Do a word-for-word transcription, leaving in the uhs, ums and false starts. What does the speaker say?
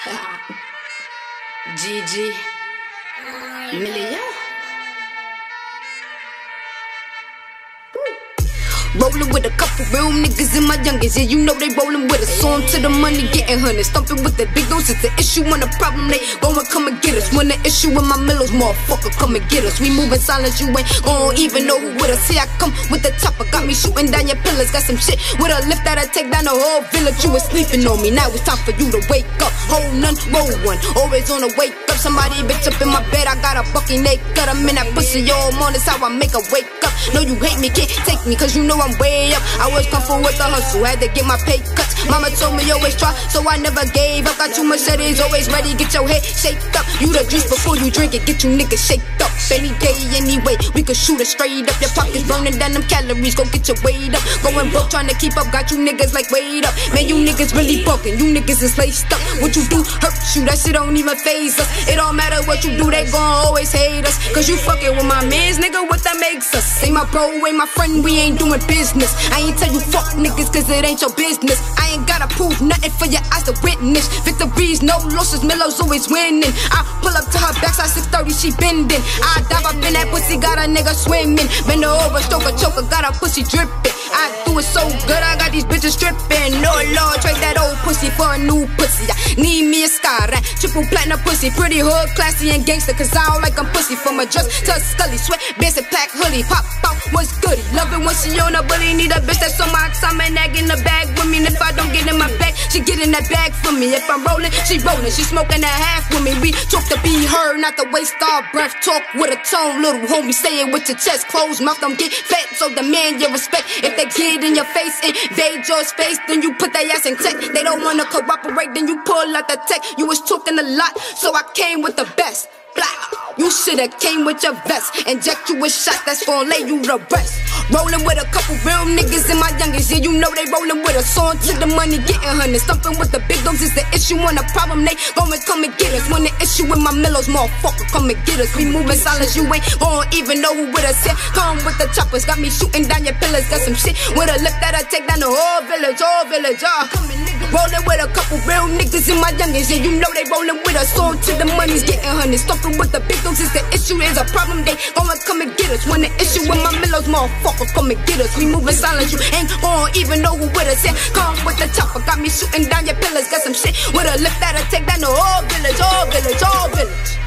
G G Million. Rollin' with a couple real niggas in my youngest, yeah, you know they rollin' with us. On to the money, getting hundreds, thumping with the big dogs. It's the issue and the problem, they gon' come and get us. When the issue in my millows, motherfucker, come and get us. We moving silent, you ain't gon' even know who with us. Here I come with the chopper, got me shooting down your pillars. Got some shit with a lift that I take down the whole village. You was sleeping on me, now it's time for you to wake up. Hold none, roll one, always on the wake up. Somebody bitch up in my bed, I got a bucky neck, cut him in that pussy all morning. That's how I make her wake up. No, you hate me, can't take me, cause you know I'm way up. I was comfortable with the hustle, had to get my pay cuts. Mama told me always try, so I never gave up. Got two Mercedes, always ready, get your head shaped up. You the juice before you drink it, get you niggas shaped up. Any day, anyway, we could shoot it straight up. Your pockets burning down them calories, go get your weight up. Going broke, trying to keep up, got you niggas like wait up. Man, you niggas really bucking, you niggas is laced up. What you do hurts you, that shit don't even faze us. It don't matter what you do, they gon' always hate us. Cause you fucking with my mans, nigga, what that makes us? Ain't my bro, ain't my friend, we ain't doing business. I ain't tell you fuck niggas cause it ain't your business. I ain't gotta prove nothing for your eyes to witness. Victories, no losses, Millows always winning. I pull up to her backside six thirty, she bending. I dive up in that pussy, got a nigga swimming. Bend her over, stroke a choker, got her pussy dripping. I do it so good, I got these bitches stripping. No lord, trade that old pussy for a new pussy. I need me a sky, right? Triple platinum pussy, pretty hood, classy and gangster. Cause I don't like I'm pussy. From a dress to a scully, sweat, basic pack, hoodie, pop out, what's goody? Love it when she on a bully, need a bitch that's on my time and egg in the bag with me. And if I don't get in my bag, she get in that bag for me. If I'm rolling, she rolling, she smoking that half with me. We talk to be heard, not to waste our breath. Talk with a tone, little homie, say it with your chest closed. Mouth don't get fat, so demand your respect. If they get in your face, invade your space, then you put that ass in tech. They don't wanna cooperate, then you pull out the tech. You was talking a lot, so I came with the best. Blah. You shoulda came with your vest. Inject you with shots that's gon' lay you to rest. Rollin' with a couple real niggas in my youngest, yeah, you know they rollin' with us. On to the money, getting hundreds. Thumping with the big dogs is the issue and the problem. They gon' come and get us. When the issue with my millows, motherfucker, come and get us. We moving silence, you ain't gon' even know who with us. Yeah, come with the choppers, got me shooting down your pillars. Got some shit with a lift that I take down the whole village, whole village, ah. Rollin' with a couple real niggas in my youngest, yeah, you know they rollin' with us. On to the money's getting hundreds. Thumping with the big dogs is the issue, is a problem. They gon' come and get us. When the issue with my millows, motherfucker, come and get us. We moving silent, you ain't gon' even know who with us. Yeah, come with the chopper, got me shooting down your pillars. Got some shit with a lift that I take down the whole village, whole village, whole village.